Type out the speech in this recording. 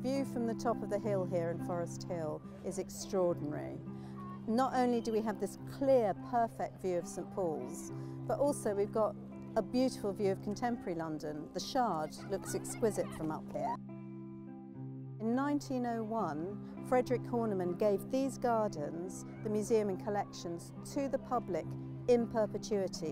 view from the top of the hill here in Forest Hill is extraordinary. Not only do we have this clear, perfect view of St Paul's, but also we've got a beautiful view of contemporary London. The Shard looks exquisite from up here. In 1901, Frederick Horniman gave these gardens, the museum and collections, to the public in perpetuity.